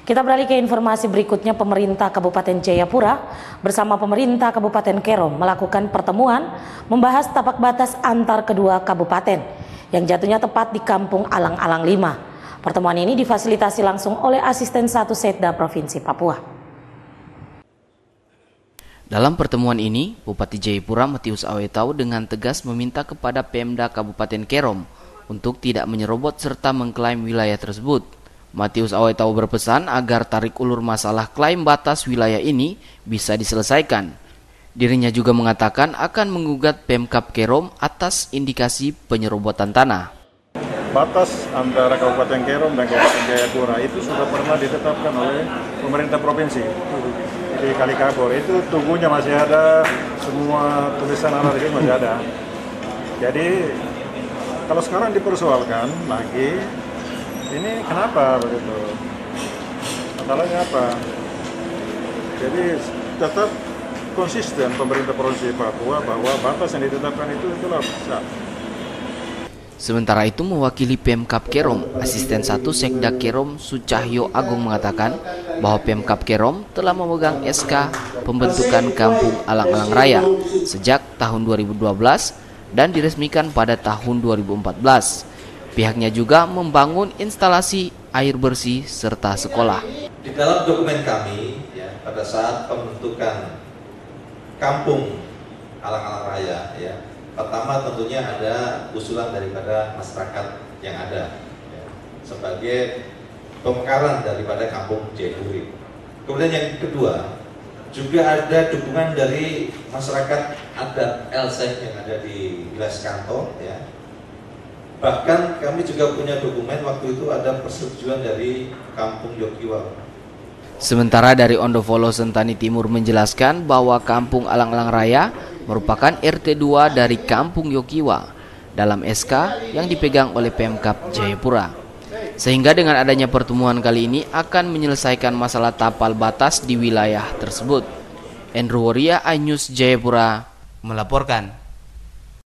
Kita beralih ke informasi berikutnya. Pemerintah Kabupaten Jayapura bersama pemerintah Kabupaten Kerom melakukan pertemuan membahas tapak batas antar kedua kabupaten yang jatuhnya tepat di Kampung Alang-Alang 5. Pertemuan ini difasilitasi langsung oleh Asisten 1 Setda Provinsi Papua. Dalam pertemuan ini, Bupati Jayapura Matius Awetau dengan tegas meminta kepada Pemda Kabupaten Kerom untuk tidak menyerobot serta mengklaim wilayah tersebut. Matius Awetau berpesan agar tarik ulur masalah klaim batas wilayah ini bisa diselesaikan. Dirinya juga mengatakan akan menggugat Pemkab Kerom atas indikasi penyerobotan tanah. Batas antara Kabupaten Kerom dan Kabupaten Jayapura itu sudah pernah ditetapkan oleh pemerintah provinsi di Kali Kabor. Itu tubuhnya masih ada, semua tulisan analisis masih ada. Jadi kalau sekarang dipersoalkan lagi, ini kenapa begitu? Masalahnya apa? Jadi tetap konsisten pemerintah Provinsi Papua bahwa batas yang ditetapkan itu itulah sah. Sementara itu mewakili Pemkab Kerom, Asisten 1 Sekda Kerom Sucahyo Agung mengatakan bahwa Pemkab Kerom telah memegang SK pembentukan Kampung Alang-Alang Raya sejak tahun 2012 dan diresmikan pada tahun 2014. Pihaknya juga membangun instalasi air bersih serta sekolah. Di dalam dokumen kami, pada saat pembentukan Kampung Alang-Alang Raya, pertama tentunya ada usulan daripada masyarakat yang ada, sebagai pemekaran daripada Kampung Jayapura. Kemudian yang kedua, juga ada dukungan dari masyarakat adat Elsek yang ada di wilayah Kantor, Bahkan kami juga punya dokumen waktu itu ada persetujuan dari Kampung Yokiwa. Sementara dari Ondovolo Sentani Timur menjelaskan bahwa Kampung Alang-Alang Raya merupakan RT 2 dari Kampung Yokiwa dalam SK yang dipegang oleh Pemkab Jayapura. Sehingga dengan adanya pertemuan kali ini akan menyelesaikan masalah tapal batas di wilayah tersebut. Andrew Woria, iNews Jayapura melaporkan.